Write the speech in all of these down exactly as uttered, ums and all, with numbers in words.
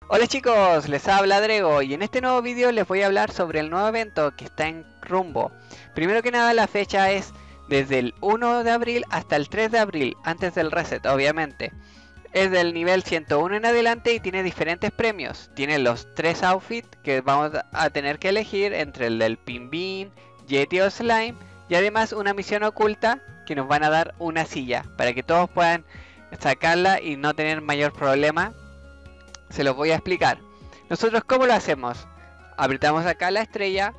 Hola chicos, les habla Drego y en este nuevo vídeo les voy a hablar sobre el nuevo evento que está en rumbo. Primero que nada, la fecha es desde el uno de abril hasta el tres de abril, antes del reset obviamente. Es del nivel ciento uno en adelante y tiene diferentes premios. Tiene los tres outfits que vamos a tener que elegir entre el del Pinbean, Yeti o Slime, y además una misión oculta que nos van a dar una silla para que todos puedan sacarla y no tener mayor problema. Se los voy a explicar. Nosotros, ¿cómo lo hacemos? Apretamos acá la estrella,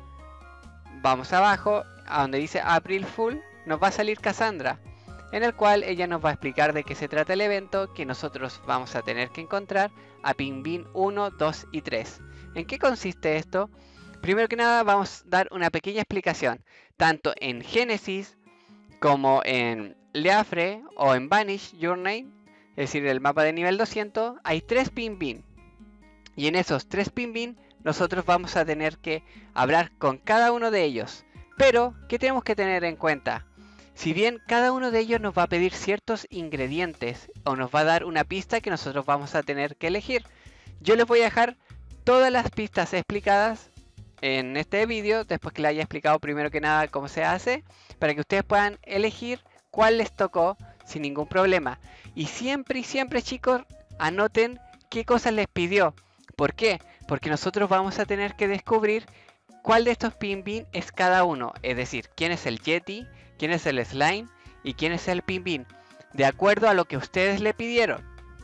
vamos abajo a donde dice April Fool, nos va a salir Cassandra, en el cual ella nos va a explicar de qué se trata el evento que nosotros vamos a tener que encontrar a Pinbean uno, dos y tres. ¿En qué consiste esto? Primero que nada vamos a dar una pequeña explicación. Tanto en Genesis como en Leafre o en Vanish Journey, es decir, el mapa de nivel doscientos, hay tres Pinbean. Y en esos tres Pinbean nosotros vamos a tener que hablar con cada uno de ellos. Pero, ¿qué tenemos que tener en cuenta? Si bien cada uno de ellos nos va a pedir ciertos ingredientes o nos va a dar una pista que nosotros vamos a tener que elegir, yo les voy a dejar todas las pistas explicadas en este vídeo, después que le haya explicado primero que nada cómo se hace, para que ustedes puedan elegir cuál les tocó sin ningún problema. Y siempre y siempre, chicos, anoten qué cosas les pidió. ¿Por qué? Porque nosotros vamos a tener que descubrir cuál de estos Pinbean es cada uno. Es decir, quién es el Yeti, quién es el Slime y quién es el Pinbean, de acuerdo a lo que ustedes le pidieron.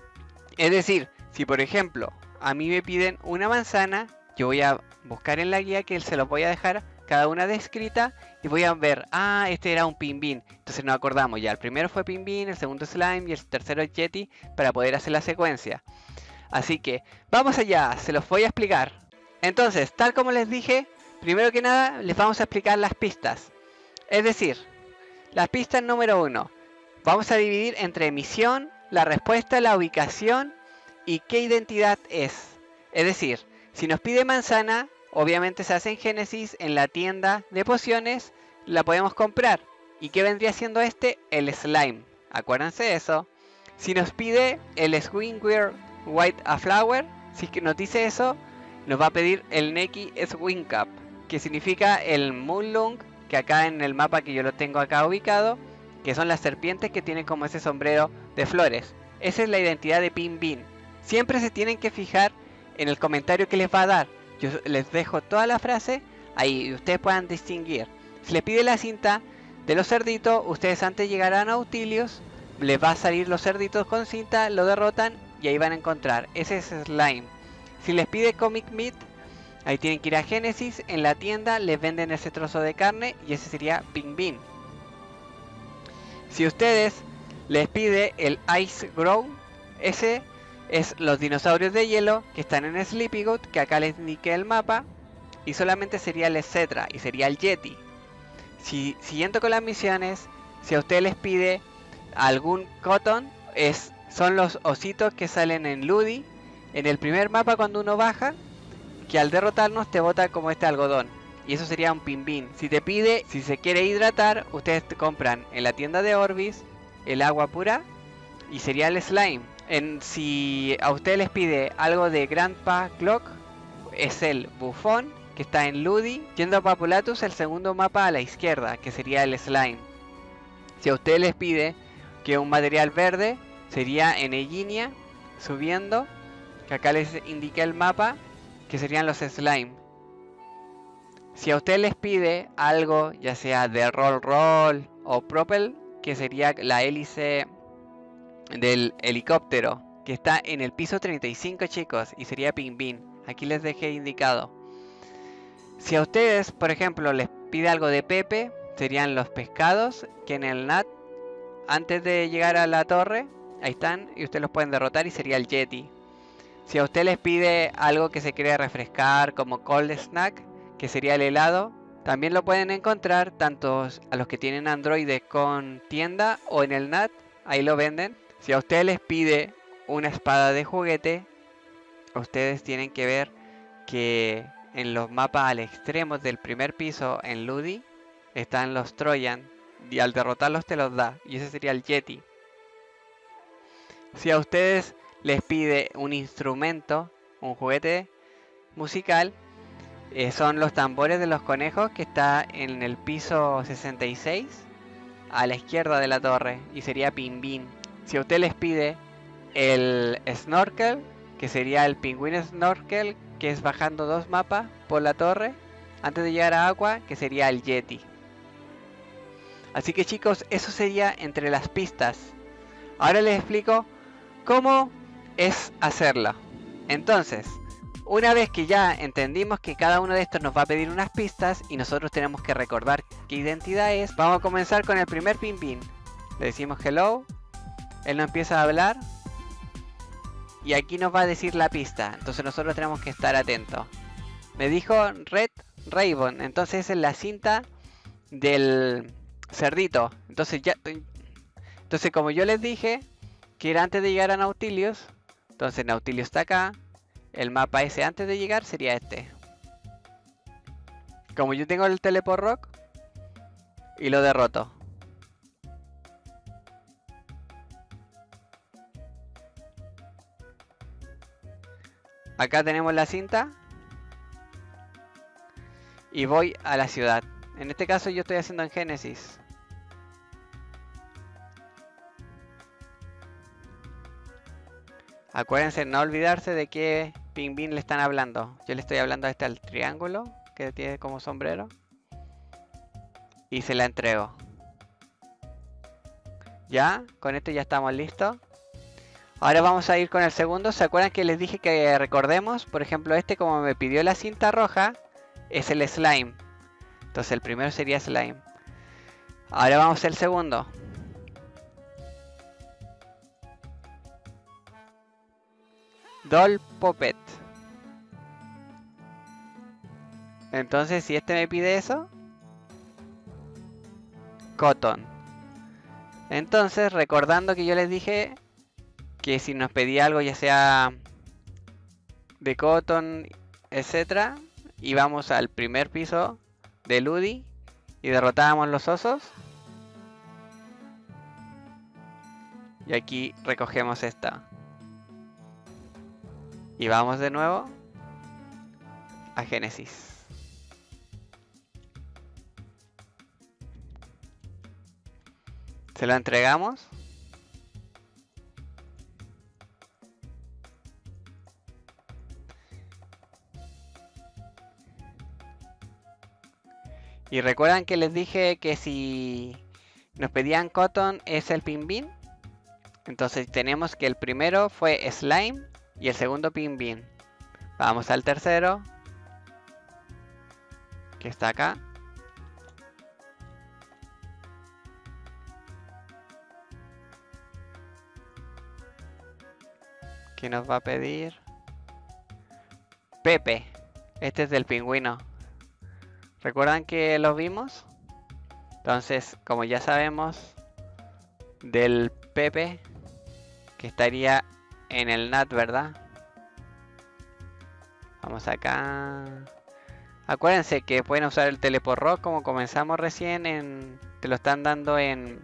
Es decir, si por ejemplo a mí me piden una manzana, yo voy a buscar en la guía que se los voy a dejar cada una descrita y voy a ver, ah, este era un Pinbean. Entonces nos acordamos ya, el primero fue Pinbean, el segundo Slime y el tercero es Yeti, para poder hacer la secuencia. Así que vamos allá, se los voy a explicar. Entonces, tal como les dije, primero que nada les vamos a explicar las pistas. Es decir, las pistas número uno, vamos a dividir entre misión, la respuesta, la ubicación y qué identidad es. Es decir, si nos pide manzana, obviamente se hace en Genesis, en la tienda de pociones, la podemos comprar. ¿Y qué vendría siendo este? El Slime. Acuérdense de eso. Si nos pide el Swingwear White a Flower, si nos dice eso, nos va a pedir el Neki Swing Cap, que significa el Moonlung, que acá en el mapa que yo lo tengo acá ubicado, que son las serpientes que tienen como ese sombrero de flores. Esa es la identidad de Pinbean. Siempre se tienen que fijar en el comentario que les va a dar. Yo les dejo toda la frase ahí y ustedes puedan distinguir. Si les pide la cinta de los cerditos, ustedes antes de llegar a Nautilus, les va a salir los cerditos con cinta, lo derrotan y ahí van a encontrar. Ese es Slime. Si les pide Comic Meat, ahí tienen que ir a Genesis, en la tienda les venden ese trozo de carne y ese sería Pinbean. Si ustedes les pide el Ice Grow, ese es los dinosaurios de hielo que están en Sleepy Goat, que acá les indiqué el mapa, y solamente sería el Cetra y sería el Yeti. Si, siguiendo con las misiones, si a ustedes les pide algún Cotton, es, son los ositos que salen en Ludi, en el primer mapa cuando uno baja, que al derrotarnos te bota como este algodón. Y eso sería un Pinbean. Si te pide, si se quiere hidratar, ustedes te compran en la tienda de Orbis el agua pura y sería el Slime. En, si a ustedes les pide algo de Grandpa Clock, es el Bufón, que está en Ludi, yendo a Papulatus, el segundo mapa a la izquierda, que sería el Slime. Si a ustedes les pide que un material verde, sería en Eginia, subiendo, que acá les indiqué el mapa, que serían los Slime. Si a ustedes les pide algo, ya sea de Roll Roll o Propel, que sería la hélice del helicóptero, que está en el piso treinta y cinco, chicos, y sería Pinbean. Aquí les dejé indicado. Si a ustedes, por ejemplo, les pide algo de Pepe, serían los pescados, que en el N A T, antes de llegar a la torre, ahí están, y ustedes los pueden derrotar y sería el Yeti. Si a usted les pide algo que se quiere refrescar, como Cold Snack, que sería el helado, también lo pueden encontrar tanto a los que tienen Android con tienda o en el N A T, ahí lo venden. Si a ustedes les pide una espada de juguete, ustedes tienen que ver que en los mapas al extremo del primer piso en Ludi están los Troyan y al derrotarlos te los da, y ese sería el Yeti. Si a ustedes les pide un instrumento, un juguete musical. Eh, son los tambores de los conejos que está en el piso sesenta y seis a la izquierda de la torre, y sería Pin Bin. Si a usted les pide el Snorkel, que sería el pingüino Snorkel, que es bajando dos mapas por la torre antes de llegar a Aqua, que sería el Yeti. Así que chicos, eso sería entre las pistas. Ahora les explico cómo es hacerlo. Entonces, una vez que ya entendimos que cada uno de estos nos va a pedir unas pistas y nosotros tenemos que recordar qué identidad es, vamos a comenzar con el primer Pin Bin. Le decimos hello, él nos empieza a hablar y aquí nos va a decir la pista, entonces nosotros tenemos que estar atentos. Me dijo Red Raven, entonces esa es la cinta del cerdito. Entonces ya, entonces como yo les dije que era antes de llegar a Nautilus, entonces Nautilus está acá. El mapa ese antes de llegar sería este. Como yo tengo el Teleport Rock y lo derroto. Acá tenemos la cinta. Y voy a la ciudad. En este caso yo estoy haciendo en Génesis. Acuérdense no olvidarse de qué Pin Bin le están hablando. Yo le estoy hablando a este al triángulo que tiene como sombrero. Y se la entrego. Ya, con esto ya estamos listos. Ahora vamos a ir con el segundo. ¿Se acuerdan que les dije que recordemos? Por ejemplo, este como me pidió la cinta roja, es el slime. Entonces el primero sería slime. Ahora vamos al segundo. Doll Puppet. Entonces si este me pide eso, Cotton. Entonces recordando que yo les dije que si nos pedía algo ya sea de Cotton, etcétera, íbamos al primer piso de Ludi y derrotábamos los osos. Y aquí recogemos esta. Y vamos de nuevo a Génesis. Se lo entregamos. Y recuerdan que les dije que si nos pedían Cotton es el Pin Bin. Entonces tenemos que el primero fue Slime y el segundo Pin Bin. Vamos al tercero, que está acá. ¿Qué nos va a pedir? Pepe. Este es del pingüino. ¿Recuerdan que lo vimos? Entonces, como ya sabemos del Pepe, que estaría en el Nat, ¿verdad? Vamos acá. Acuérdense que pueden usar el Teleport Rock como comenzamos recién. En, te lo están dando en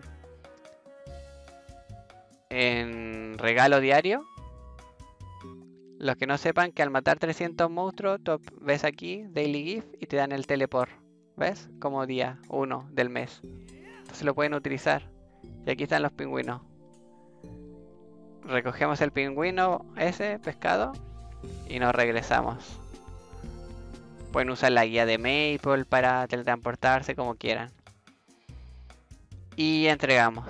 en regalo diario. Los que no sepan que al matar trescientos monstruos, top, ves aquí Daily Gift y te dan el Teleport. ¿Ves? Como día uno del mes. Entonces lo pueden utilizar. Y aquí están los pingüinos. Recogemos el pingüino ese, pescado, y nos regresamos. Pueden usar la guía de Maple para teletransportarse como quieran. Y entregamos.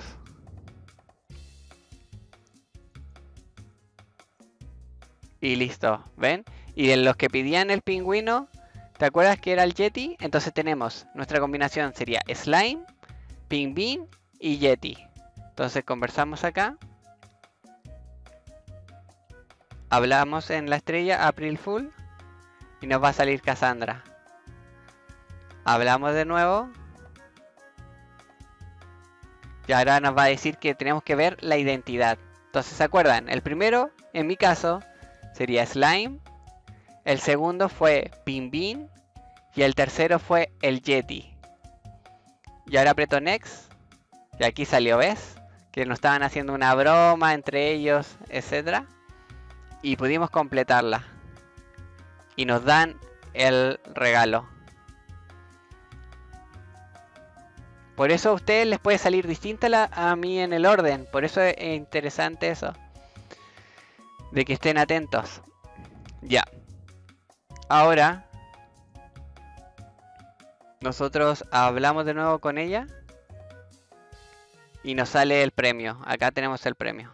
Y listo, ¿ven? Y de los que pedían el pingüino, ¿te acuerdas que era el Yeti? Entonces tenemos, nuestra combinación sería Slime, Pin Bin y Yeti. Entonces conversamos acá. Hablamos en la estrella April Fool y nos va a salir Cassandra. Hablamos de nuevo. Y ahora nos va a decir que tenemos que ver la identidad. Entonces, ¿se acuerdan? El primero, en mi caso, sería Slime. El segundo fue Pin Bin. Y el tercero fue el Yeti. Y ahora aprieto Next. Y aquí salió, ¿ves? Que nos estaban haciendo una broma entre ellos, etcétera. Y pudimos completarla. y nos dan el regalo. Por eso a ustedes les puede salir distinta la, a mí en el orden. Por eso es interesante eso. De que estén atentos. Ya. Ahora nosotros hablamos de nuevo con ella. Y nos sale el premio. Acá tenemos el premio.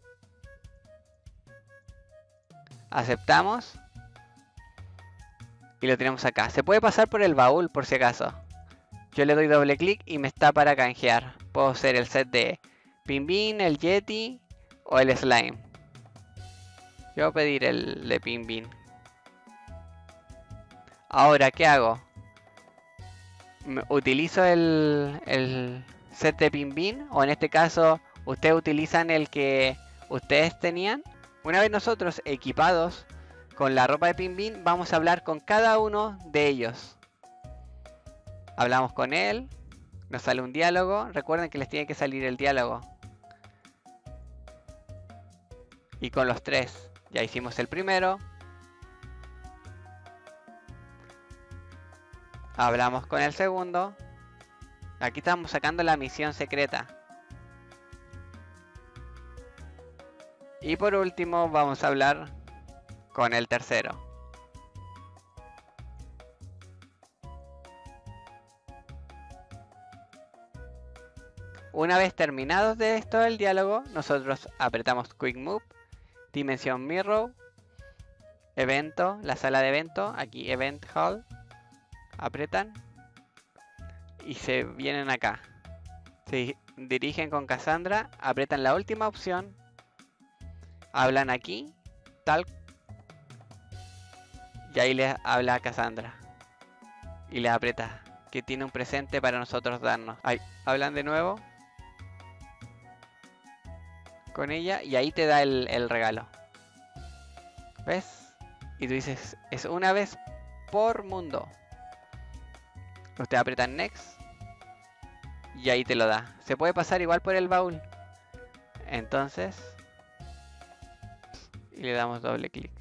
Aceptamos. Y lo tenemos acá. Se puede pasar por el baúl por si acaso. Yo le doy doble clic y me está para canjear. Puedo hacer el set de Pinbin, el Yeti o el Slime. Yo voy a pedir el de Pinbin. Ahora, ¿qué hago? Utilizo el, el set de Pinbin, o en este caso, ustedes utilizan el que ustedes tenían. Una vez nosotros equipados con la ropa de Pinbin, vamos a hablar con cada uno de ellos. Hablamos con él, nos sale un diálogo. Recuerden que les tiene que salir el diálogo. Y con los tres, ya hicimos el primero. Hablamos con el segundo. Aquí estamos sacando la misión secreta. Y por último vamos a hablar con el tercero. Una vez terminados de esto el diálogo, nosotros apretamos Quick Move, Dimension Mirror, Evento, la sala de evento, aquí Event Hall. Apretan y se vienen acá. Se dirigen con Cassandra, apretan la última opción, hablan aquí, tal, y ahí les habla a Cassandra y les aprieta que tiene un presente para nosotros darnos. Ahí, hablan de nuevo con ella y ahí te da el, el regalo. ¿Ves? Y tú dices, es una vez por mundo. Usted aprieta Next y ahí te lo da. Se puede pasar igual por el baúl. Entonces, y le damos doble clic.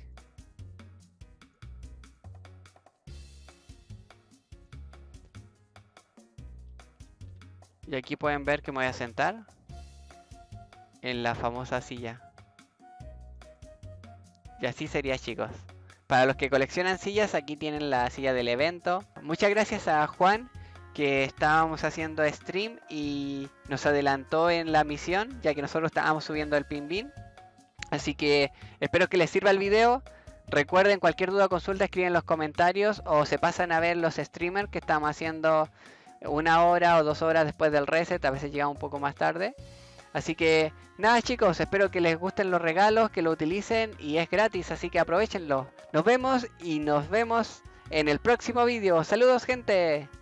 Y aquí pueden ver que me voy a sentar en la famosa silla. Y así sería, chicos. Para los que coleccionan sillas, aquí tienen la silla del evento. Muchas gracias a Juan, que estábamos haciendo stream y nos adelantó en la misión, ya que nosotros estábamos subiendo el Pinbin. Así que espero que les sirva el video. Recuerden, cualquier duda o consulta, escriben en los comentarios o se pasan a ver los streamers que estamos haciendo una hora o dos horas después del reset. A veces llegamos un poco más tarde. Así que nada, chicos, espero que les gusten los regalos, que lo utilicen y es gratis, así que aprovechenlo. Nos vemos y nos vemos en el próximo vídeo. Saludos, gente.